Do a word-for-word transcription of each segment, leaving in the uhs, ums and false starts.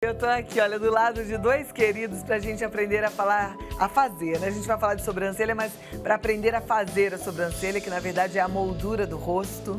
Eu tô aqui, olha, do lado de dois queridos pra gente aprender a falar, a fazer, né? A gente vai falar de sobrancelha, mas pra aprender a fazer a sobrancelha, que na verdade é a moldura do rosto.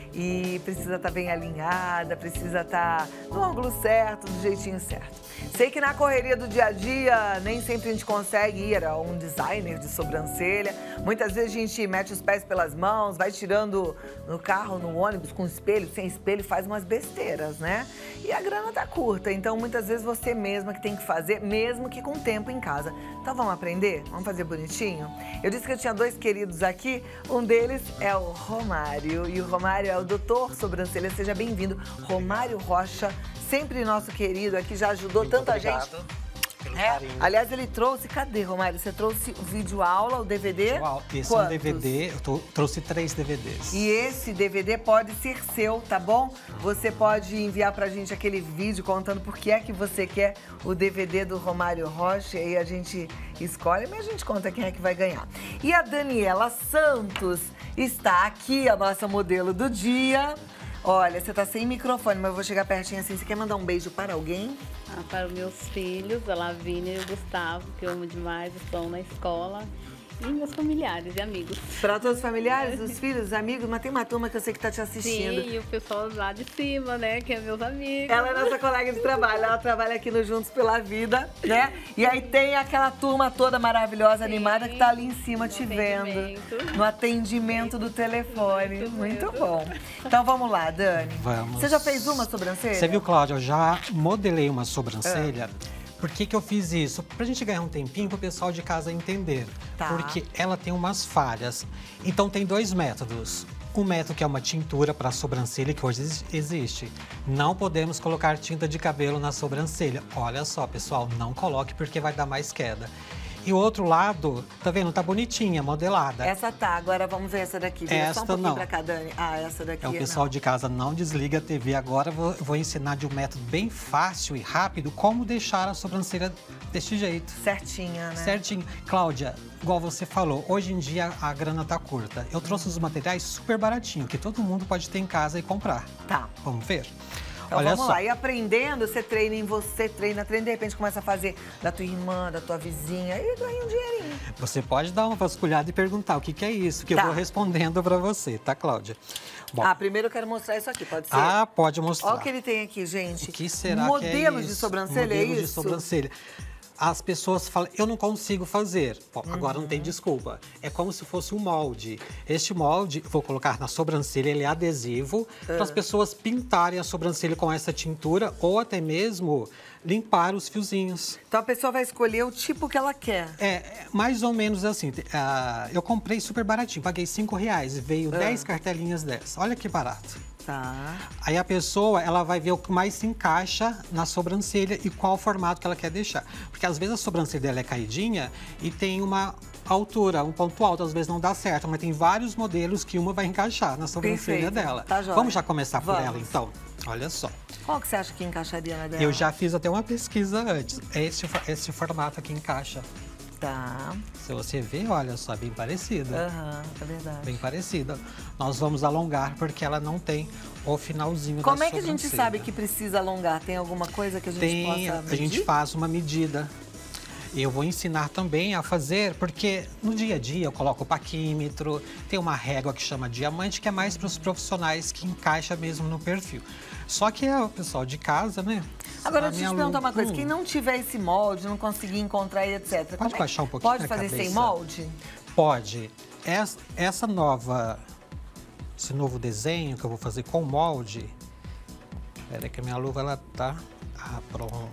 E precisa estar bem alinhada, precisa estar no ângulo certo, do jeitinho certo. Sei que na correria do dia a dia, nem sempre a gente consegue ir a um designer de sobrancelha. Muitas vezes a gente mete os pés pelas mãos, vai tirando no carro, no ônibus, com espelho, sem espelho, faz umas besteiras, né? E a grana tá curta, então muitas vezes você mesma que tem que fazer, mesmo que com tempo em casa. Então vamos aprender? Vamos fazer bonitinho? Eu disse que eu tinha dois queridos aqui, um deles é o Romário, e o Romário é o doutor sobrancelha. Seja bem-vindo, Romário Rocha, sempre nosso querido aqui, já ajudou Muito tanta obrigado gente. Pelo É. carinho. Aliás, ele trouxe, cadê, Romário? Você trouxe o vídeo aula, o D V D? Uau, esse Quantos? é um D V D, eu tô, trouxe três D V Ds. E esse D V D pode ser seu, tá bom? Você pode enviar pra gente aquele vídeo contando por que é que você quer o D V D do Romário Rocha, e aí a gente escolhe, mas a gente conta quem é que vai ganhar. E a Daniela Santos está aqui, a nossa modelo do dia. Olha, você tá sem microfone, mas eu vou chegar pertinho assim. Você quer mandar um beijo para alguém? Ah, para os meus filhos, a Lavínia e o Gustavo, que eu amo demais, estão na escola. E meus familiares e amigos. Para todos os familiares, os filhos, os amigos, mas tem uma turma que eu sei que tá te assistindo. Sim, e o pessoal lá de cima, né, que é meus amigos. Ela é nossa colega de trabalho, ela trabalha aqui no Juntos pela Vida, né? E aí tem aquela turma toda maravilhosa, Sim, animada, que tá ali em cima no te vendo. atendimento. No atendimento do telefone. Muito Muito mesmo. bom. Então vamos lá, Dani. Vamos. Você já fez uma sobrancelha? Você viu, Cláudia, eu já modelei uma sobrancelha. Por que que eu fiz isso? Pra gente ganhar um tempinho pro pessoal de casa entender. Tá. Porque ela tem umas falhas. Então tem dois métodos. Um método que é uma tintura para sobrancelha, que hoje ex- existe. Não podemos colocar tinta de cabelo na sobrancelha. Olha só, pessoal, não coloque porque vai dar mais queda. E o outro lado, tá vendo? Tá bonitinha, modelada. Essa tá, agora vamos ver essa daqui. Vira só um Esta pouquinho não. pra cá, Dani. Ah, essa daqui É o pessoal não. de casa, não desliga a T V agora. Eu vou, eu vou ensinar de um método bem fácil e rápido como deixar a sobrancelha deste jeito. Certinha, né? Certinho. Cláudia, igual você falou, hoje em dia a grana tá curta. Eu trouxe os materiais super baratinhos, que todo mundo pode ter em casa e comprar. Tá. Vamos ver? Então Olha vamos só. lá, e aprendendo, você treina em você, treina, treina, de repente começa a fazer da tua irmã, da tua vizinha, e ganha um dinheirinho. Você pode dar uma vasculhada e perguntar o que, que é isso, que Tá. eu vou respondendo pra você, tá, Cláudia? Bom, Ah, primeiro eu quero mostrar isso aqui, pode ser? ah, pode mostrar. Olha o que ele tem aqui, gente. O que será Modelos que é de isso? sobrancelha, é Modelos isso? de sobrancelha. As pessoas falam, eu não consigo fazer. Bom, agora Uhum. não tem desculpa. É como se fosse um molde. Este molde, vou colocar na sobrancelha, ele é adesivo, Ah. para as pessoas pintarem a sobrancelha com essa tintura ou até mesmo limpar os fiozinhos. Então a pessoa vai escolher o tipo que ela quer. É, é mais ou menos assim. te- ah, eu comprei super baratinho, paguei cinco reais e veio Ah. dez cartelinhas dessas. Olha que barato. Tá. Aí a pessoa, ela vai ver o que mais se encaixa na sobrancelha e qual formato que ela quer deixar. Porque às vezes a sobrancelha dela é caidinha e tem uma altura, um ponto alto, às vezes não dá certo, mas tem vários modelos que uma vai encaixar na sobrancelha Perfeito. dela. Tá joia. Vamos já começar por Vamos. ela, então? Olha só. Qual que você acha que encaixaria na dela? Eu já fiz até uma pesquisa antes. Esse, fo- esse formato aqui encaixa. Tá. Se você ver, olha só, bem parecida. Aham, é verdade. Bem parecida. Nós vamos alongar porque ela não tem o finalzinho Como da é que a gente sobrancelha. sabe que precisa alongar? Tem alguma coisa que a gente Tem, possa medir? a gente faz uma medida. Eu vou ensinar também a fazer, porque no dia a dia eu coloco o paquímetro, tem uma régua que chama diamante, que é mais para os profissionais que encaixa mesmo no perfil. Só que é o pessoal de casa, né? Agora, A deixa eu minha te perguntar uma aluna- coisa. Hum. Quem não tiver esse molde, não conseguir encontrar e etcétera. Pode como é- baixar um pouquinho Pode a fazer sem cabeça? molde? Pode. Essa, essa nova, esse novo desenho que eu vou fazer com molde. Espera que a minha luva, ela tá... Ah, pronto.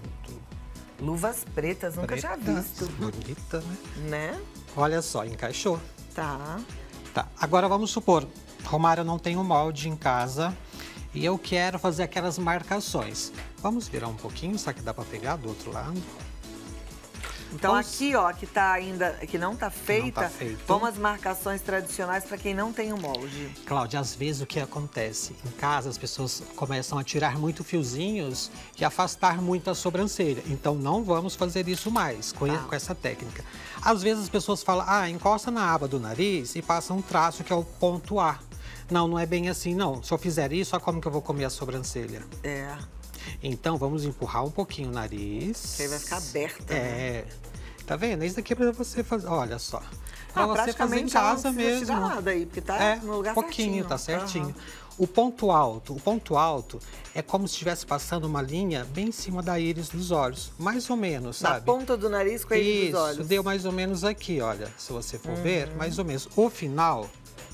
Luvas pretas, nunca tinha Preta, visto. Bonita, né? Né? Olha só, encaixou. Tá. Tá, agora vamos supor, Romário não tem um molde em casa e eu quero fazer aquelas marcações. Vamos virar um pouquinho, só que dá pra pegar do outro lado. Então Vamos- aqui, ó, que tá ainda, que não tá feita, tá feito. vão as marcações tradicionais para quem não tem o molde. Cláudia, às vezes o que acontece? Em casa as pessoas começam a tirar muito fiozinhos e afastar muito a sobrancelha. Então não vamos fazer isso mais com, Tá. com essa técnica. Às vezes as pessoas falam, ah, encosta na aba do nariz e passa um traço que é o ponto A. Não, não é bem assim, não. Se eu fizer isso, olha como que eu vou comer a sobrancelha. É. Então, vamos empurrar um pouquinho o nariz. Que aí vai ficar aberta, É. né? Tá vendo? Isso daqui é pra você fazer, olha só. Pra Ah, você fazer em praticamente já não casa precisa mesmo. tirar nada aí, porque tá é, no lugar um pouquinho, certinho. tá certinho. Aham. O ponto alto, o ponto alto é como se estivesse passando uma linha bem em cima da íris dos olhos. Mais ou menos, Na sabe? ponta do nariz com a íris dos olhos. Isso, deu mais ou menos aqui, olha. Se você for Uhum. ver, mais ou menos. O final,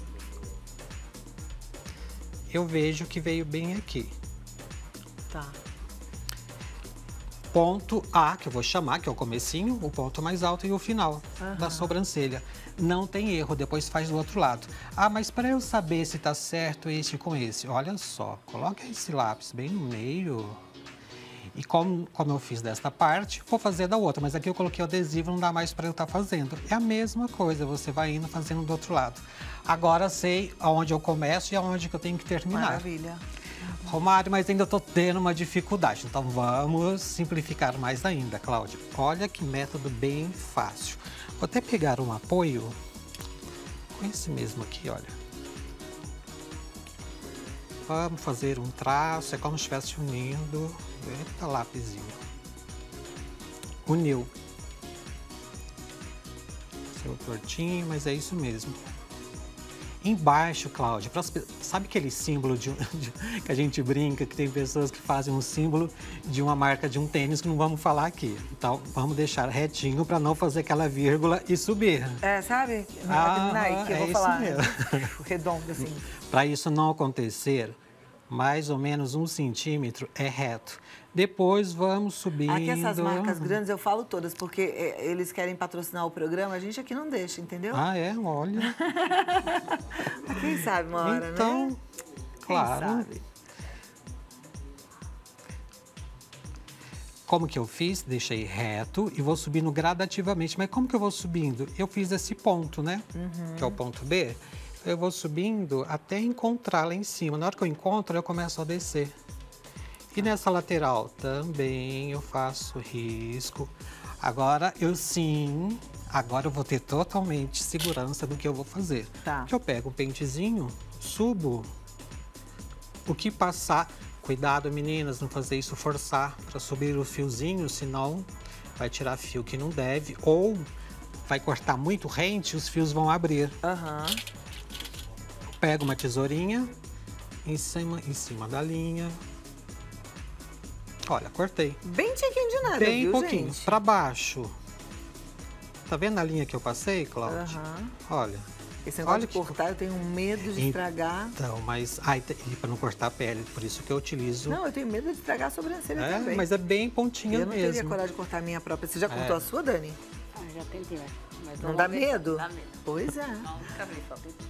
eu vejo que veio bem aqui. Tá. Ponto A, que eu vou chamar, que é o comecinho, o ponto mais alto e o final Aham. da sobrancelha. Não tem erro, depois faz do outro lado. Ah, mas para eu saber se tá certo esse com esse, olha só, coloca esse lápis bem no meio. E como, como eu fiz desta parte, vou fazer da outra. Mas aqui eu coloquei o adesivo, não dá mais para eu estar fazendo. É a mesma coisa, você vai indo fazendo do outro lado. Agora sei aonde eu começo e aonde que eu tenho que terminar. Maravilha. Romário, mas ainda estou tendo uma dificuldade. Então vamos simplificar mais ainda, Cláudia. Olha que método bem fácil. Vou até pegar um apoio com esse mesmo aqui, olha. Vamos fazer um traço, é como se estivesse unindo. Eita, lápisinho. Uniu. Seu tortinho, mas é isso mesmo. Embaixo, Cláudia, pras, sabe aquele símbolo de, de, que a gente brinca, que tem pessoas que fazem um símbolo de uma marca de um tênis que não vamos falar aqui. Então, vamos deixar retinho para não fazer aquela vírgula e subir. É, sabe? Ah, Nike, eu é vou isso falar. mesmo. Redondo, assim. Para isso não acontecer, mais ou menos um centímetro é reto. Depois vamos subindo. Aqui essas marcas grandes eu falo todas, porque é, eles querem patrocinar o programa, a gente aqui não deixa, entendeu? Ah, é? Olha. Quem sabe uma hora, Então, né? claro. Quem sabe? Como que eu fiz? Deixei reto e vou subindo gradativamente. Mas como que eu vou subindo? Eu fiz esse ponto, né? Uhum. Que é o ponto B. Eu vou subindo até encontrar lá em cima. Na hora que eu encontro, eu começo a descer. E nessa lateral também eu faço risco. Agora eu sim, agora eu vou ter totalmente segurança do que eu vou fazer. Tá. Que eu pego um pentezinho, subo. O que passar, cuidado meninas, não fazer isso forçar para subir o fiozinho, senão vai tirar fio que não deve. Ou vai cortar muito rente, os fios vão abrir. Aham. Pego uma tesourinha em cima, em cima da linha. Olha, cortei. Bem tiquinho de nada, Bem viu, pouquinho, gente? pra baixo. Tá vendo a linha que eu passei, Cláudia? Aham. Olha. Esse negócio Olha de que- cortar, eu tenho medo de estragar. Então, mas... Ai, e pra não cortar a pele, por isso que eu utilizo... Não, eu tenho medo de estragar a sobrancelha é, também. mas é bem pontinha eu não teria mesmo. coragem de cortar a minha própria. Você já cortou É. a sua, Dani? Ah, já tentei, mas- mas Não vou dá ver. medo? Dá medo. Pois é. Não, nunca vi, só tentei.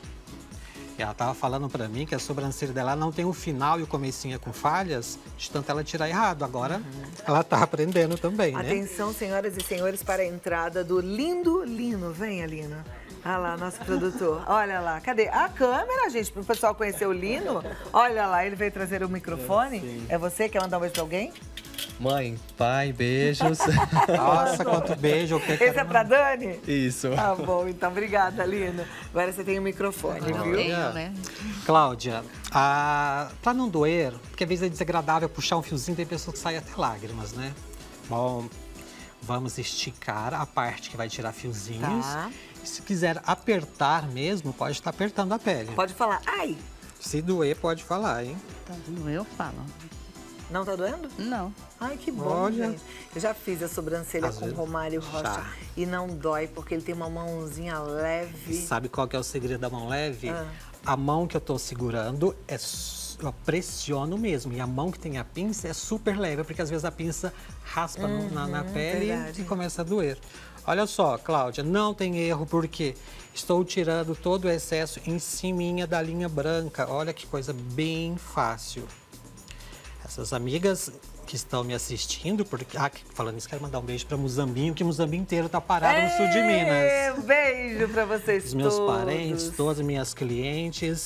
E ela tava falando pra mim que a sobrancelha dela não tem o final e o comecinho é com falhas, de tanto ela tirar errado. Agora, ela tá aprendendo também, né? Atenção, senhoras e senhores, para a entrada do lindo Lino. Venha, Lino. Olha lá, nosso produtor. Olha lá. Cadê? A câmera, gente, para o pessoal conhecer o Lino. Olha lá, ele veio trazer o microfone. É você? Quer mandar um beijo pra alguém? Mãe, pai, beijos. Nossa, quanto beijo. Que Esse é pra Dani? Isso. Tá bom, então obrigada, Lino. Agora você tem o microfone, viu? Tenho, né? Cláudia, a... pra não doer, porque às vezes é desagradável puxar um fiozinho, tem pessoas que saem até lágrimas, né? Bom, vamos esticar a parte que vai tirar fiozinhos. Tá. E se quiser apertar mesmo, pode estar apertando a pele. Pode falar. Ai, Se doer, pode falar, hein? Tá doendo, eu falo. não tá doendo? Não. Ai, que bom, Olha. gente. Eu já fiz a sobrancelha Às com o vezes, Romário Rocha já. e não dói, porque ele tem uma mãozinha E leve. sabe qual que é o segredo da mão leve? Ah. A mão que eu tô segurando, é, su- eu pressiono mesmo. E a mão que tem a pinça é super leve, porque às vezes a pinça raspa no- na, na pele verdade. e começa a doer. Olha só, Cláudia, não tem erro, porque estou tirando todo o excesso em cima da linha branca. Olha que coisa bem fácil. Essas amigas que estão me assistindo, porque, ah, falando isso, quero mandar um beijo para Muzambinho, que Muzambinho inteiro tá parado no sul de Minas. Um beijo pra vocês Os meus todos. parentes, todas as minhas clientes.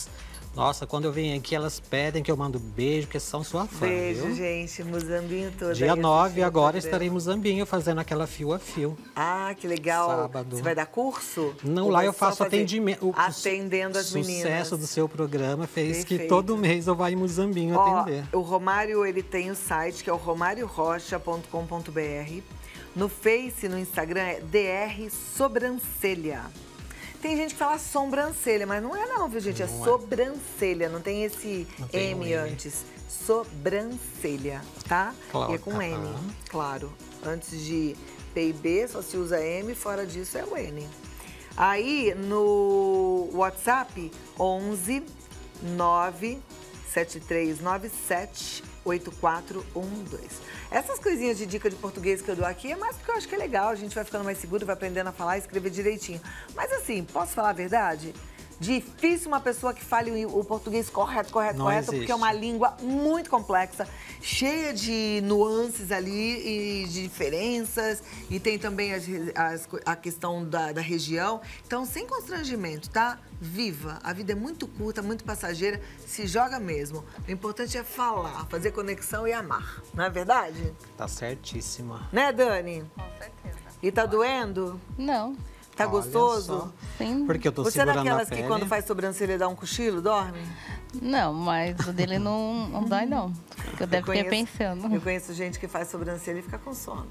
Nossa, quando eu venho aqui, elas pedem que eu mando beijo, porque são sua fã, Beijo, viu? gente. Muzambinho todo. Dia aí nove, assistindo o agora programa. estarei em Muzambinho, fazendo aquela fio a fio. Ah, que legal. Sábado. Você vai dar curso? Não, Ou lá vai eu só faço fazer atendimento. O Atendendo as sucesso meninas. do seu programa fez Perfeito. que todo mês eu vá em Muzambinho Ó, atender. o Romário, ele tem o site, que é o romário rocha ponto com ponto br. No Face, no Instagram, é D R Sobrancelha. Tem gente que fala sobrancelha, mas não é não, viu, gente? É Não é. sobrancelha, não tem esse Não tem M o M. antes. Sobrancelha, tá? Claro, E é com aham. N, claro. Antes de P e B, só se usa M, fora disso é o N. Aí, no WhatsApp, onze nove sete três nove sete oito quatro um dois. Essas coisinhas de dica de português que eu dou aqui é mais porque eu acho que é legal, a gente vai ficando mais seguro, vai aprendendo a falar e escrever direitinho. Mas assim, posso falar a verdade? Difícil uma pessoa que fale o português correto, correto, Não correto, existe. porque é uma língua muito complexa, cheia de nuances ali e de diferenças, e tem também as, as, a questão da, da região. Então, sem constrangimento, tá? Viva! A vida é muito curta, muito passageira, se joga mesmo. O importante é falar, fazer conexão e amar, não é verdade? Tá certíssima. Né, Dani? Com certeza. E tá doendo? Não. Tá Olha gostoso? só. Sim. Porque eu tô Você é segurando daquelas a pele. que quando faz sobrancelha dá um cochilo, dorme? Não, mas o dele não, não dói, não. Eu deve ter pensando. Eu conheço gente que faz sobrancelha e fica com sono.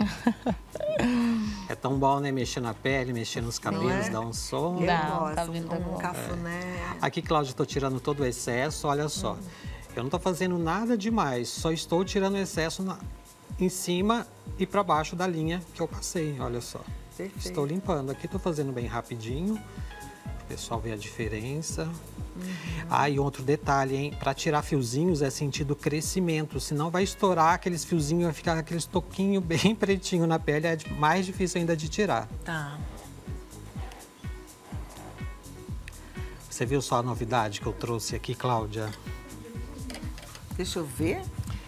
É tão bom, né? Mexer na pele, mexer nos cabelos, é? dar um som. Eu Dá, gosto, cabelo tá um bom. cafuné. Aqui, Cláudia, estou tirando todo o excesso, olha só. Eu não estou fazendo nada demais, só estou tirando o excesso na- em cima e para baixo da linha que eu passei, olha só. Perfeito. Estou limpando. Aqui estou fazendo bem rapidinho. O pessoal vê a diferença. Uhum. Ah, e outro detalhe, hein? Para tirar fiozinhos é sentido crescimento, senão vai estourar aqueles fiozinhos, vai ficar aqueles toquinho bem pretinho na pele, é mais difícil ainda de tirar. Tá. Você viu só a novidade que eu trouxe aqui, Cláudia? Deixa eu ver.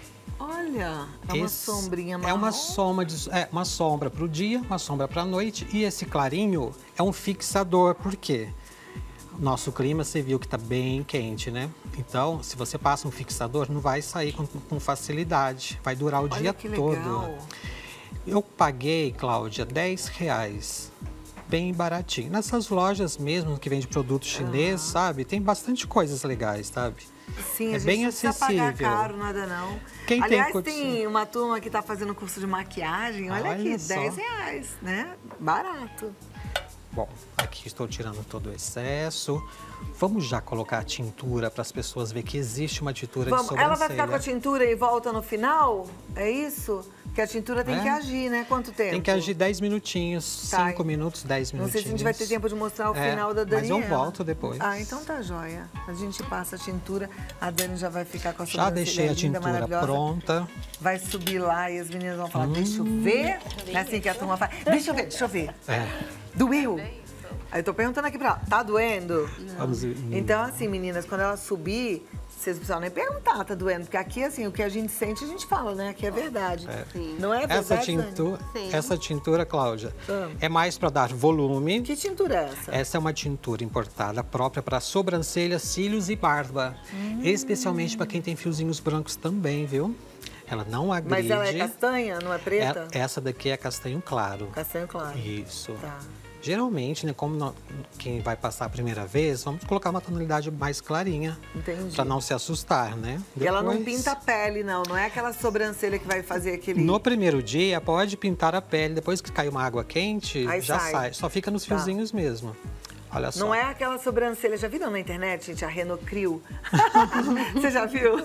Olha, é uma Esse sombrinha marrom. É uma sombra, de, é uma sombra para o dia, uma sombra para a noite. E esse clarinho é um fixador. Por quê? Nosso clima, você viu que está bem quente, né? Então, se você passa um fixador, não vai sair com, com facilidade. Vai durar o Olha dia que todo. legal. Eu paguei, Cláudia, dez reais. Bem baratinho. Nessas lojas mesmo que vende produto chinês, sabe? Tem bastante coisas legais, sabe? Sim, É a gente bem não precisa pagar acessível. caro, nada não. Quem tem Aliás, condição? tem uma turma que está fazendo curso de maquiagem. Olha, Olha aqui, só. dez reais, né? Barato. Bom, aqui estou tirando todo o excesso. Vamos já colocar a tintura para as pessoas verem que existe uma tintura Vamos, de sobrancelha. ela vai ficar com a tintura e volta no final? É isso? Porque a tintura tem É. que agir, né? Quanto tempo? Tem que agir dez minutinhos, Tá. cinco minutos, dez Não minutinhos. sei se a gente vai ter tempo de mostrar o É, final da mas Daniela. eu volto depois. Ah, então tá joia. A gente passa a tintura, a Dani já vai ficar com a Já sobrancelha deixei a linda, tintura maravilhosa. pronta. Vai subir lá e as meninas vão falar, Hum. deixa eu ver. Não é assim que a turma faz. Deixa eu ver, deixa eu ver. É, Doeu? Aí eu tô perguntando aqui pra ela, tá doendo? vamos ver. Então, assim, meninas, quando ela subir, vocês não precisam nem perguntar, tá doendo? Porque aqui, assim, o que a gente sente, a gente fala, né? Aqui é verdade. Sim. Não é verdade, Essa Dani? tintura, Sim. essa tintura, Cláudia, Ah. é mais para dar volume. Que tintura é essa? Essa é uma tintura importada própria para sobrancelha, cílios e barba. Hum. Especialmente para quem tem fiozinhos brancos também, viu? Ela não agride. Mas ela é castanha, não é preta? É- essa daqui é castanho claro. Castanho claro. Isso. Tá. Geralmente, né, como nó- quem vai passar a primeira vez, vamos colocar uma tonalidade mais clarinha. Entendi. Para não se assustar, né? E ela não Depois, pinta a pele, não. Não é aquela sobrancelha que vai fazer aquele... No primeiro dia, pode pintar a pele. Depois que cai uma água quente, Aí já sai. sai. Só fica nos Tá. fiozinhos mesmo. Olha só. Não é aquela sobrancelha. Já viram na internet, gente? A Renocryl. Você já viu?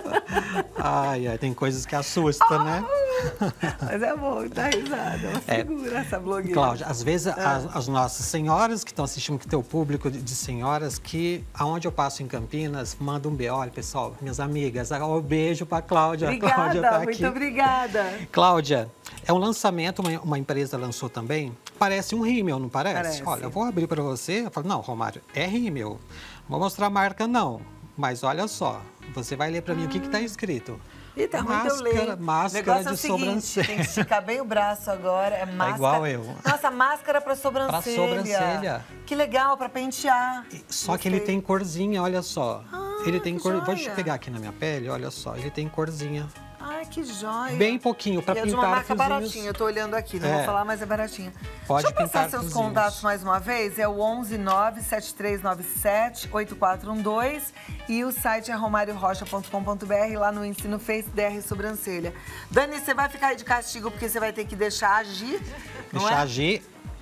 Ai, ai, tem coisas que assustam, né? Mas é bom, dá risada. Ela É. segura essa blogueira. Cláudia, às vezes Ah. as, as nossas senhoras que estão assistindo, que tem o público de, de senhoras, que aonde eu passo em Campinas, manda um beijo. Olha, pessoal, minhas amigas, um beijo para Cláudia. A Cláudia Obrigada, tá muito aqui. obrigada. Cláudia, é um lançamento, uma, uma empresa lançou também. Parece um rímel, não parece? Parece. Olha, eu vou abrir para você. Eu falo, não, Romário, é rímel. Não vou mostrar a marca, não. Mas olha só, você vai ler para mim o que está escrito. Ih, tá ruim que eu Máscara, leio. máscara O negócio é o de seguinte, sobrancelha. tem que esticar bem o braço agora. É máscara. igual eu. Nossa, máscara pra sobrancelha. Pra sobrancelha. Que legal, pra pentear. Só que ele Gostei. tem corzinha, olha só. Ah, ele tem que cor. Vou joia. pegar aqui na minha pele, olha só. Ele tem corzinha. Ai, que joia. Bem pouquinho, pra E é pintar de uma marca fiozinhos. baratinha, eu tô olhando aqui, não É. vou falar, mas é baratinha. Pode Deixa eu passar pintar seus fiozinhos. contatos mais uma vez, é o onze nove sete três nove sete oito quatro um dois e o site é romario rocha ponto com ponto br, lá no Ensino Face D R Sobrancelha. Dani, você vai ficar aí de castigo porque você vai ter que deixar agir, não Deixar é? agir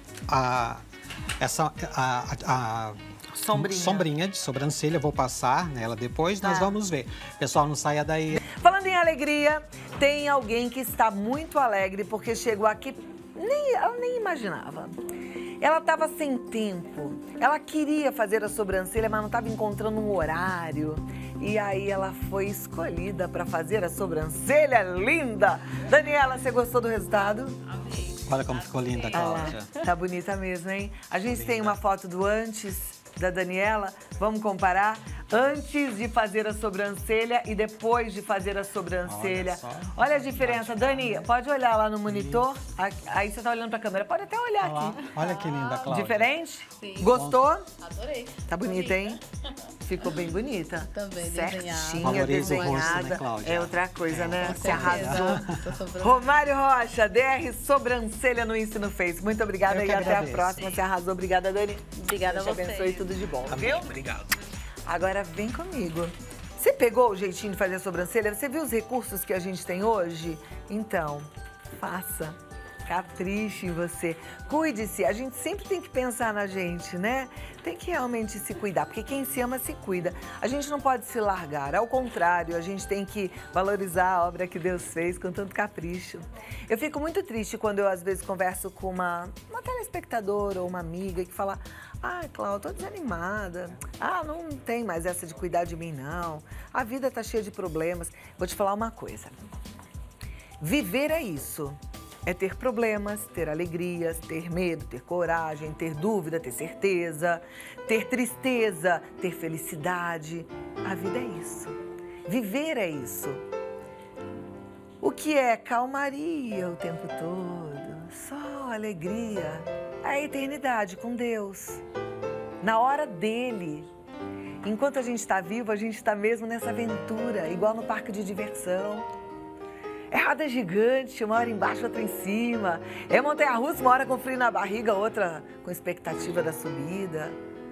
a, essa, a, a, a Sombrinha. sombrinha de sobrancelha. Vou passar nela depois, Tá. nós vamos ver. Pessoal, não saia daí. Falando em alegria, tem alguém que está muito alegre porque chegou aqui, nem, ela nem imaginava. Ela estava sem tempo, ela queria fazer a sobrancelha, mas não estava encontrando um horário. E aí ela foi escolhida para fazer a sobrancelha linda. Daniela, você gostou do resultado? Olha como ficou linda, Cláudia. Ah, tá bonita mesmo, hein? A gente tem uma foto do antes da Daniela, vamos comparar? Antes de fazer a sobrancelha e depois de fazer a sobrancelha. Olha só. Olha a diferença. Dani, pode olhar lá no monitor. Aí você tá olhando pra câmera. Pode até olhar Olha lá. aqui. Olha que linda, Cláudia. Diferente? Sim. Gostou? Adorei. Tá bonita, hein? Ficou bem bonita. Também, Certinha, Valoriza o rosto, né, desenhada. Cláudia? É outra coisa, né? Com Você arrasou. certeza. Romário Rocha, D R Sobrancelha no Ensino Face. Muito obrigada Eu e que até a agradeço. próxima. Você arrasou. Obrigada, Dani. Obrigada Deus a te vocês. abençoe e tudo de bom, viu? Obrigado. Agora vem comigo. Você pegou o jeitinho de fazer a sobrancelha? Você viu os recursos que a gente tem hoje? Então, faça. Capriche em você. Cuide-se. A gente sempre tem que pensar na gente, né? Tem que realmente se cuidar, porque quem se ama se cuida. A gente não pode se largar. Ao contrário, a gente tem que valorizar a obra que Deus fez com tanto capricho. Eu fico muito triste quando eu, às vezes, converso com uma, uma telespectadora ou uma amiga que fala: ah, Cláudia, tô desanimada. Ah, não tem mais essa de cuidar de mim, não. A vida tá cheia de problemas. Vou te falar uma coisa. Viver é isso. É ter problemas, ter alegrias, ter medo, ter coragem, ter dúvida, ter certeza, ter tristeza, ter felicidade. A vida é isso. Viver é isso. O que é calmaria o tempo todo, só alegria, a eternidade com Deus, na hora dele. Enquanto a gente está vivo, a gente está mesmo nessa aventura, igual no parque de diversão. É roda gigante, uma hora embaixo, outra em cima. É montanha-russa, uma hora com frio na barriga, outra com expectativa da subida.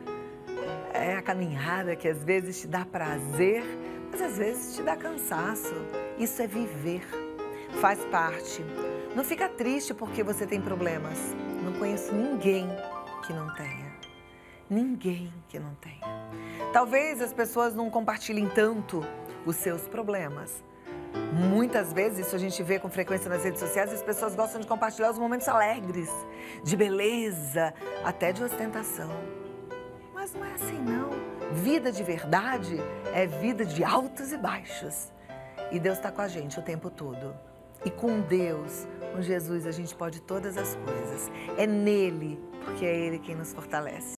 É a caminhada que às vezes te dá prazer, mas às vezes te dá cansaço. Isso é viver, faz parte. Não fica triste porque você tem problemas. Não conheço ninguém que não tenha. Ninguém que não tenha. Talvez as pessoas não compartilhem tanto os seus problemas. Muitas vezes, isso a gente vê com frequência nas redes sociais, as pessoas gostam de compartilhar os momentos alegres, de beleza, até de ostentação. Mas não é assim, não. Vida de verdade é vida de altos e baixos. E Deus está com a gente o tempo todo. E com Deus, com Jesus, a gente pode todas as coisas. É nele, porque é Ele quem nos fortalece.